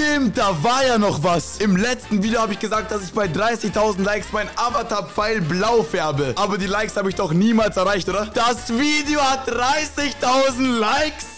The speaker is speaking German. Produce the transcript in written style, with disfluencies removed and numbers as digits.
stimmt, da war ja noch was. Im letzten Video habe ich gesagt, dass ich bei 30.000 Likes mein Avatar-Pfeil blau färbe. Aber die Likes habe ich doch niemals erreicht, oder? Das Video hat 30.000 Likes.